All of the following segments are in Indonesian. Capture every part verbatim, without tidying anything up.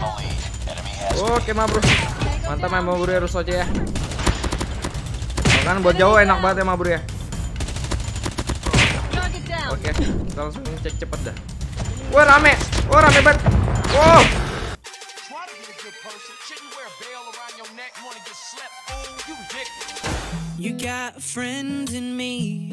Oke ma bro, mantap ma bro ya Russo aja ya. Kan buat jauh enak banget ya ma bro ya. Oke, kita langsung cek cepet dah. Wah rame, wah rame banget. Wow. You got a friend in me.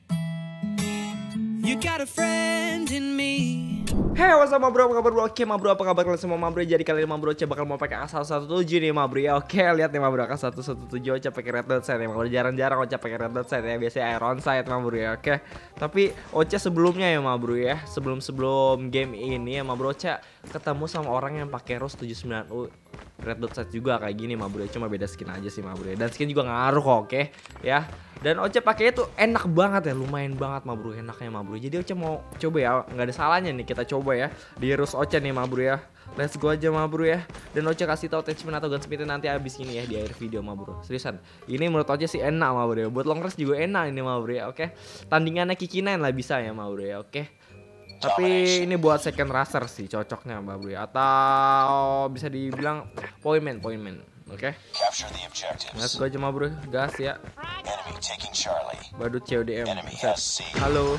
You got a friend in me. Hey, what's up ma bro, apa kabar bro? Oke ma bro, apa kabar kalian semua ma bro? Jadi kali ini ma bro Ocha bakal mau pakai A seratus tujuh belas nih ma bro ya. Oke, lihat nih ma bro, A seratus tujuh belas Ocha pakai red dot sight ya ma bro. Jarang-jarang Ocha pakai red dot sight ya, biasanya iron sight ma bro ya. Oke. Tapi Ocha sebelumnya ya ma bro ya, sebelum-sebelum game ini ya ma bro Ocha ketemu sama orang yang pakai ROS tujuh sembilan U red dot sight juga kayak gini ma bro, cuma beda skin aja sih ma bro ya. Dan skin juga ngaruh kok, oke ya. Dan Ocha pakainya tuh enak banget ya, lumayan banget ma bro, enaknya ma bro. Jadi Ocha mau coba ya, nggak ada salahnya nih kita coba ya di ROS Ocha nih ma bro ya. Let's go aja ma bro ya. Dan Ocha kasih tahu attachment atau gunsmith nanti habis ini ya di akhir video ma bro. Seriusan, ini menurut Ocha sih enak ma bro ya. Buat long range juga enak ini ma bro ya, oke. Tandingannya Kikinain lah bisa ya ma bro ya, oke. Tapi ini buat second racer sih cocoknya ma bro ya. Atau bisa dibilang pointman, pointman. Oke. Let's go aja ma bro, gas ya. Badut C O D M. Halo.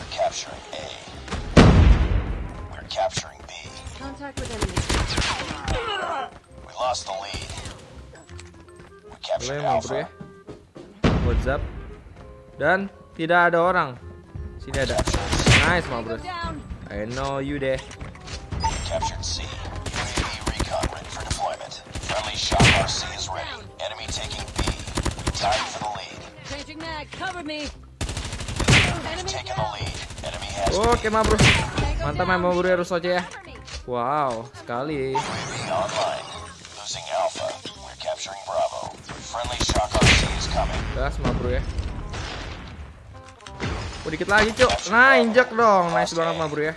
Boleh ma bro ya. WhatsApp. Dan tidak ada orang. Sini ada. Nice ma bro. I know you deh. Captured C. U A V recon ready for deployment. Friendly Shock R C is ready. Enemy taking B. Tied for the lead. Changing mag, cover me. Enemy taking the lead. Enemy has. Oke ma bro. Mantap ma bro ya Russo aja ya. Wow, sekali. U A V online. Losing Alpha. We're capturing Bravo. Friendly Shock R C is coming. Gas ma bro ya. Oh dikit lagi cuk. Nah injek dong. Nice banget ma bro ya.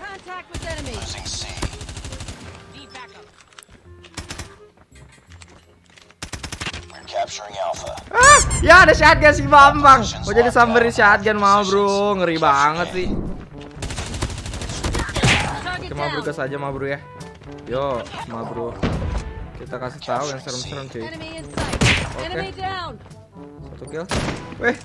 Ah, ya ada shotgun si Bambang. Oh jadi samberin shotgun ma bro. Ngeri banget sih. Oke ma bro, gas aja ma bro ya. Yo ma bro, kita kasih tahu yang serem-serem cuy. Oke. Satu kill. Weh.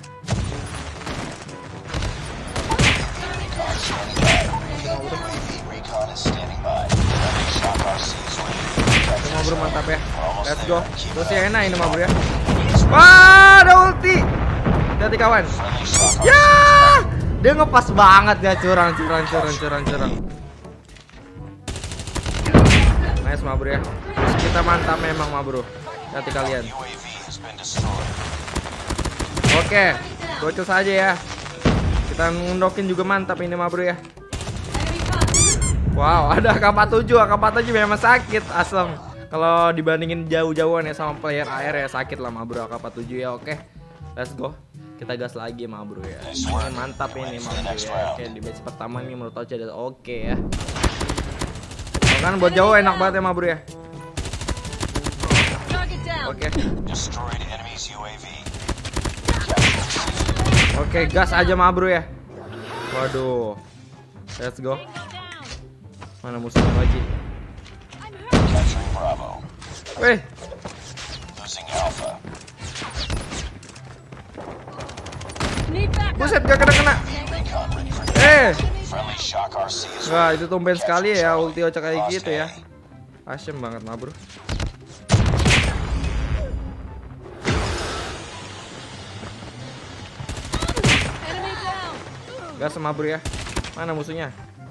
Ma bro mantap ya. Let's go. Terus ya enak ini ma bro ya. Wah ada ulti. Hati kawan. Ya dia ngepas banget ya, curang curang curang curang curang. Nice ma bro ya. Terus kita mantap memang ma bro. Hati kalian. Oke, gocos aja ya. Kita ngundokin juga mantap ini ma bro ya. Wow, ada A K empat tujuh, A K empat tujuh memang sakit asem. Kalau dibandingin jauh-jauhan ya sama player A R ya sakit lah ma bro A K empat tujuh ya. Oke, let's go. Kita gas lagi ma bro ya. Ini mantap ini ma bro ya. Oke, di match pertama ini menurut Ocha udah oke ya. Kan buat jauh enak banget ya ma bro ya. Oke. Oke, gas aja ma bro ya. Waduh. Let's go. Mana musuhnya lagi? Weh. Buset, gak kena-kena. Eh. Wah, itu tumben sekali ya ulti Ocha kayak gitu ya. Asem banget ma bro. Gas ma bro ya. Mana musuhnya?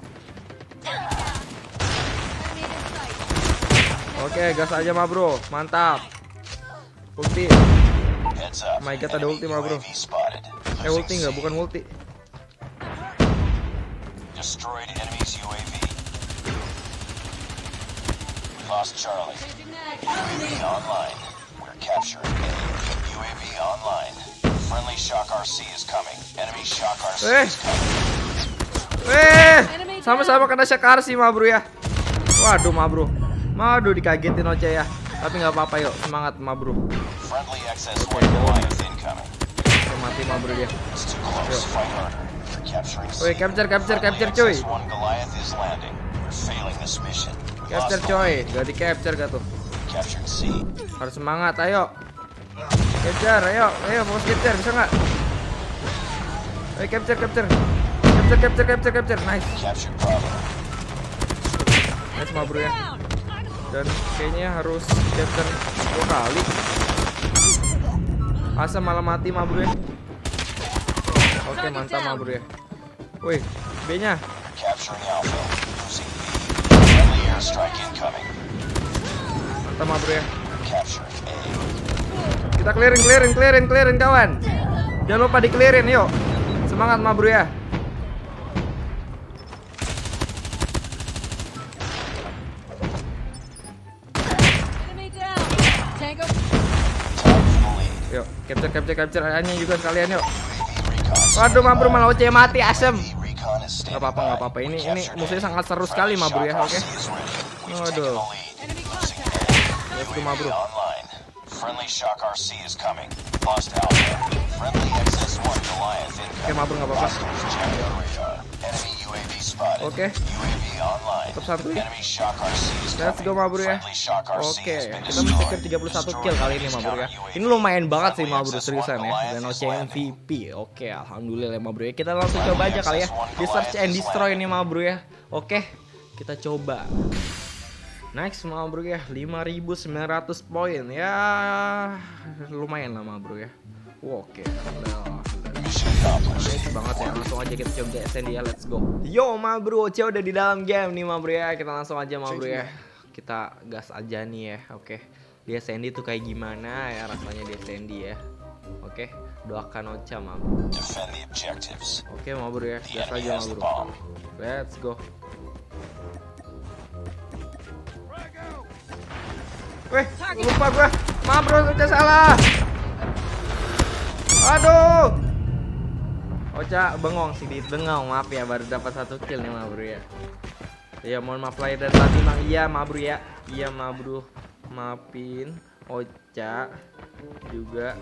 Oke, gas aja ma bro, mantap. Ulti. Oh my god, ada ulti ma bro. Eh ulti nggak, bukan ulti. Lost Charlie. U A V online. We're capturing U A V online. Friendly Shock R C is coming. Enemy Shock R C is coming. Eh, sama-sama kena Shock R C ma bro ya. Waduh ma bro. Waduh dikagetin Ocha ya. Tapi nggak apa-apa yuk, semangat ma bro. Oke, mati ma bro dia. Woi, capture capture capture cuy. Capture coy, gak di capture gak tuh? Harus semangat, ayo. Capture, ayo, ayo fokus capture, bisa nggak? Ayo capture, capture, capture, capture, capture, capture, nice. Nice ma bro ya. Dan kayaknya harus capture dua kali. Asa malah mati ma bro ya. Oke mantap ma bro ya. Wih, B-nya. Mantap ma bro ya. Kita clearing, clearing, clearing, clearing kawan. Jangan lupa di clearing, yuk. Semangat ma bro ya. Yuk, capture, capture, capture hanya juga sekalian yuk. Waduh ma bro, malah O C mati asem. Gak apa-apa, gak apa-apa. Ini ini musuhnya sangat seru sekali ma bro ya, oke. Waduh. Let's go ma bro. Friendly Shock R C is coming. Lost Alpha. Friendly X S one Goliath incoming. Oke, mabur nggak apa-apa. Enemy U A V spotted. Oke. U A V online. Tetap santuy. Enemy Shock R C is coming. Let's go mabur ya. Oke, kita mencetak tiga puluh satu kill kali ini mabur ya. Ini lumayan banget sih mabur seriusan ya. Dan O C M V P. Oke, alhamdulillah mabur ya. Kita langsung coba aja kali ya. Di search and destroy ini mabur ya. Oke, kita coba. Next ma bro ya, lima ribu sembilan ratus poin ya, lumayan lah ma bro ya. Wow, oke, okay. banget ya, langsung aja kita coba S N D ya, let's go. Yo ma bro, Oce udah di dalam game nih ma bro ya, kita langsung aja ma bro ya, kita gas aja nih ya, oke. Okay. Di S N D tuh kayak gimana ya rasanya di S N D ya, oke. Okay. Doakan Ocha ma bro. Oke okay, ma bro ya, gas aja ma bro. Let's go. Weh, lupa gua. Maaf bro, udah salah. Aduh. Ocha bengong sih, bengong. Maaf ya, baru dapat satu kill nih ma bro ya. Ya mohon maaf lahir dan batin bang. Iya ma bro ya. Iya ma bro. Maafin Ocha juga.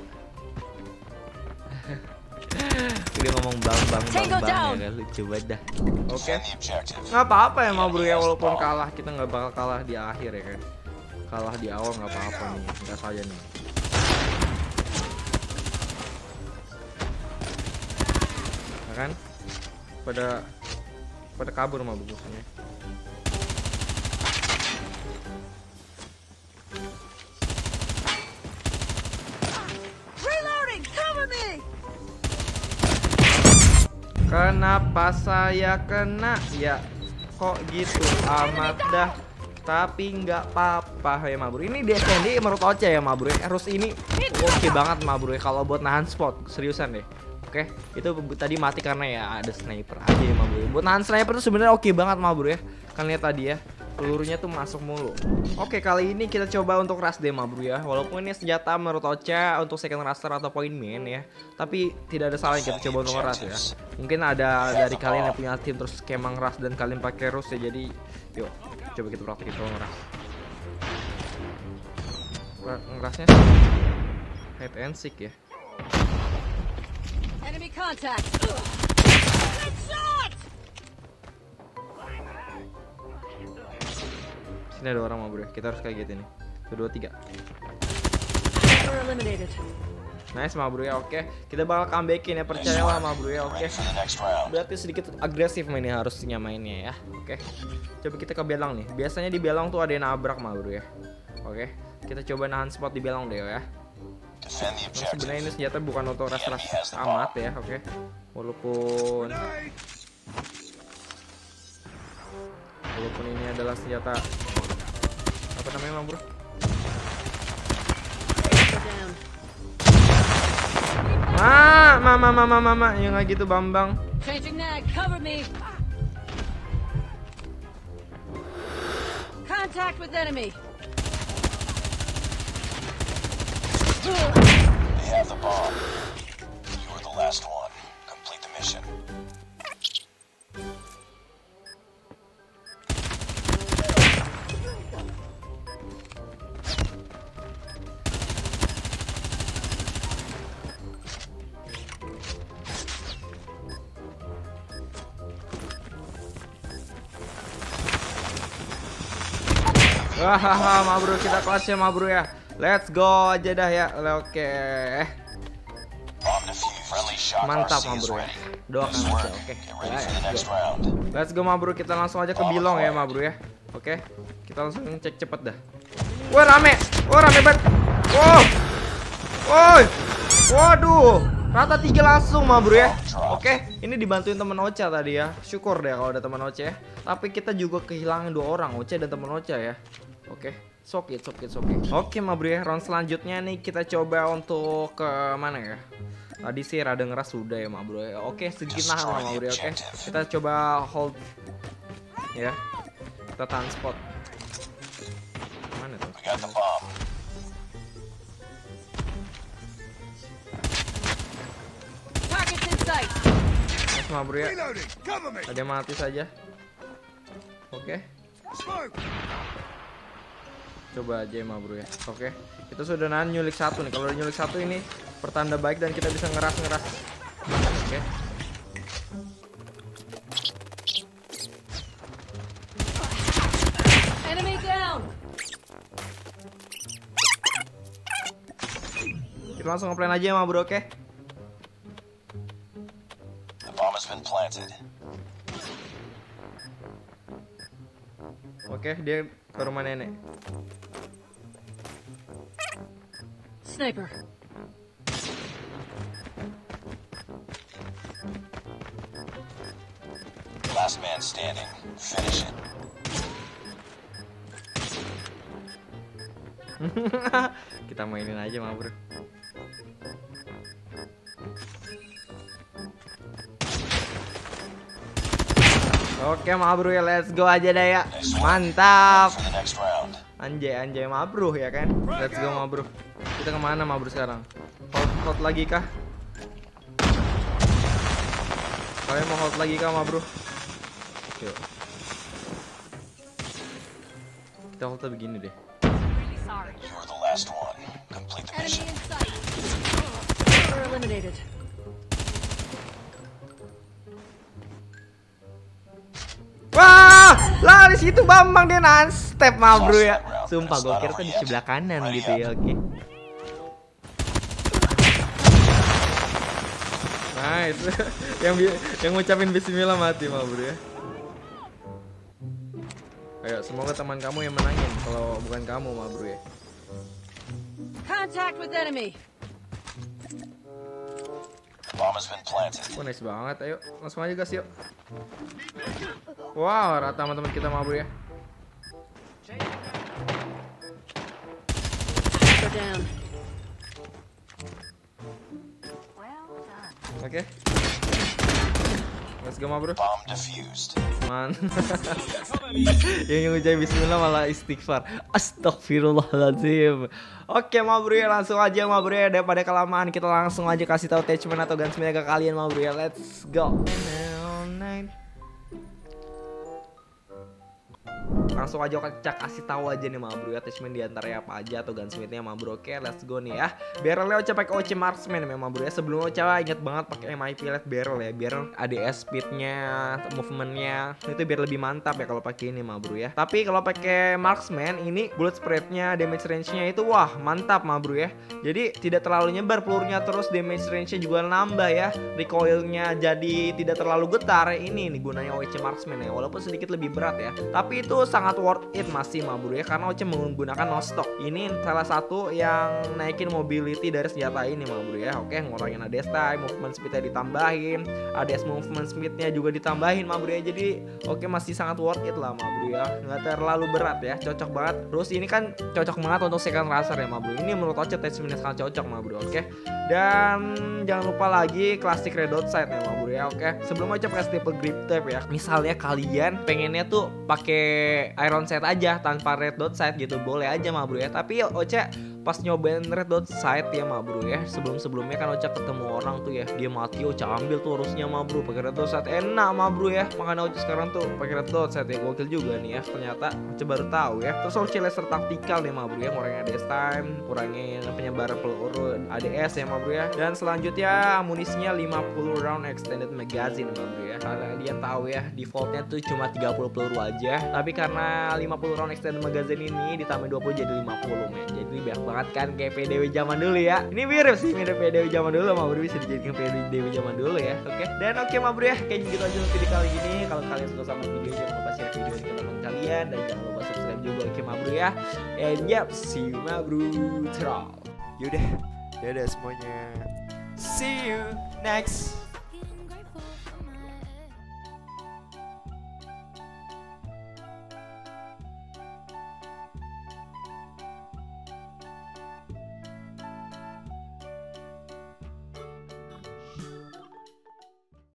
Udah ngomong bang bang bang bang ya, lucu banget dah. Oke. Nggak apa-apa ya ma bro ya, walaupun kalah kita nggak bakal kalah di akhir ya kan. Kalah di awal nggak apa-apa nih, gas aja nih. Nah, kan? Pada pada kabur mah bagusnya. Reloading, cover me. Kenapa saya kena? Ya, kok gitu amat dah. Tapi nggak apa-apa ya ma bro. Ini D S N D menurut Ocha ya ma bro. Harus ini oke okay banget ma bro kalau buat nahan spot, seriusan deh. Oke, okay? Itu tadi mati karena ya ada sniper aja ya ma bro. Buat nahan sniper tuh sebenarnya oke okay banget ma bro ya. Kan lihat tadi ya, pelurunya tuh masuk mulu. Oke, okay, kali ini kita coba untuk rush deh ma bro ya. Walaupun ini senjata menurut Ocha untuk second raster atau point main ya, tapi tidak ada salahnya kita coba untuk rush ya. Mungkin ada dari kalian yang punya tim terus kemang rush dan kalian pakai rush ya, jadi yuk coba kita praktek itu ngeras. Ngerasnya hide and seek ya. Enemy contact. Sini ada orang ma bro, kita harus kayak gitu nih. Kedua tiga. Nice ma bro ya, oke. Kita bakal comebackin ya, percayalah ma bro ya, oke. Berarti sedikit agresif mainnya harusnya mainnya ya, oke. Coba kita ke belang nih. Biasanya di belang tuh ada yang nabrak ma bro ya. Oke, kita coba nahan spot di belang deh ya. Nah, sebenarnya ini senjata bukan auto ras ras amat ya, oke. Walaupun Walaupun ini adalah senjata apa namanya ma bro? Ah, mama mama mama yang nggak gitu Bambang. Changing mag, cover me. Contact with enemy. They have the bomb. You were the last one. Complete the mission. Hahaha, ma bro, kita kelasnya ma bro ya. Let's go aja dah ya. Oke. Mantap ma bro ya. Doakan aja, oke. Let's go. Let's go ma bro, kita langsung aja ke Bilong ya ma bro ya. Oke. Kita langsung cek cepet dah. Wah rame, wah rame banget. Wow, woi, waduh, rata tiga langsung ma bro ya. Oke, ini dibantuin temen Ocha tadi ya. Syukur deh kalau ada teman Ocha ya. Tapi kita juga kehilangan dua orang, Ocha dan temen Ocha ya. Oke, sokit, sokit, sokit. Oke ma bro ya, round selanjutnya nih kita coba untuk ke mana ya? Tadi sih rada ngeras sudah ya ma bro ya. Oke, sedikit nahan ma bro ya. Oke, kita coba hold ya. Kita tahan spot. Mana tuh? Mas ma bro ya. Ada mati saja. Oke. Coba aja ma bro ya. Oke. Kita sudah nahan nyulik satu nih. Kalau nyulik satu ini pertanda baik dan kita bisa ngeras-ngeras. Oke. Kita langsung ngeplan aja ma bro, oke? Oke, dia ke rumah nenek. Sniper. Last man standing. Finish it. Kita mainin aja ma bro. Oke ma bro ya, let's go aja dah ya. Mantap. Anjay anjay ma bro ya kan. Let's go ma bro. Kita kemana ma bro sekarang? Hold, hold lagi kah? Kalian mau hold lagi kah ma bro? Yuk. Kita hold begini deh. Wah, lah di situ Bambang dia nan step ma bro ya. Sumpah gue kira tuh di sebelah kanan gitu ya, oke. Nice. yang yang ngucapin bismillah mati ma bro ya. Ayo, semoga teman kamu yang menangin kalau bukan kamu ma bro ya. Contact with enemy. Oh, nice banget, ayo langsung aja guys yuk. Wow, rata teman-teman kita ma bro ya. Oke. Okay. Let's go ma bro. Man. Yang ngucapin bismillah malah istighfar. Astagfirullahaladzim. Oke ma bro ya, langsung aja ma bro ya, daripada kelamaan kita langsung aja kasih tahu attachment atau gunsmith ke kalian ma bro ya. Let's go. Langsung aja kita kasih tahu aja nih ma bro ya, attachment diantaranya apa aja atau gunsmithnya ma bro. Oke, let's go nih ya. Barrelnya Ocha pakai O C Marksman ya ma bro ya. Sebelum Ocha inget banget pakai M I P Light Barrel ya, biar A D S speednya, movementnya itu biar lebih mantap ya kalau pakai ini ma bro ya. Tapi kalau pakai Marksman ini bullet spreadnya, damage range-nya itu wah mantap ma bro ya. Jadi tidak terlalu nyebar pelurunya, terus damage range-nya juga nambah ya. Recoilnya jadi tidak terlalu getar. Ini nih gunanya O C Marksman ya, walaupun sedikit lebih berat ya. Tapi itu sangat worth it masih ma bro ya, karena Ocha menggunakan no stock. Ini salah satu yang naikin mobility dari senjata ini ma bro ya. Oke, ngurangin A D S time, movement speednya ditambahin, A D S movement speednya juga ditambahin ma bro ya. Jadi oke, masih sangat worth it lah ma bro ya, nggak terlalu berat ya, cocok banget. Terus ini kan cocok banget untuk second racer ya ma bro. Ini menurut Ocha attachmentnya sangat cocok ma bro. Oke, dan jangan lupa lagi classic red dot sight ya ma bro ya. Oke, sebelum Ocha pakai staple grip tape ya, misalnya kalian pengennya tuh pakai iron sight aja tanpa red dot sight gitu, boleh aja ma bro ya. Tapi Ocha pas nyobain red dot sight ya ma bro ya, sebelum-sebelumnya kan Ocha ketemu orang tuh ya, dia mati, Ocha ambil tuh harusnya ma bro pakai red dot sight, enak ma bro ya. Makanya Ocha sekarang tuh pakai red dot sight ya, gokil juga nih ya, ternyata Ocha baru tahu ya. Terus Ocha laser taktikal nih ma bro ya, ngurangin A D S time, kurangin penyebaran peluru A D S ya ma bro ya. Dan selanjutnya amunisinya lima puluh round extended magazine ma bro ya. Kalian tahu ya, defaultnya tuh cuma tiga puluh peluru aja. Tapi karena lima puluh round extended magazine ini ditambah dua puluh jadi lima puluh men. Jadi banyak banget kan kayak P D W zaman dulu ya. Ini mirip sih, mirip P D W zaman dulu, Ma Bro, bisa dijadikan P D W zaman dulu ya. Oke. Dan oke Ma Bro ya, kayaknya gitu aja untuk video kali ini. Kalau kalian suka sama video, jangan lupa share video ini ke teman kalian dan jangan lupa subscribe juga, oke Ma Bro ya. And yep, see you Ma Bro. Ciao. Yaudah, dadah semuanya. See you next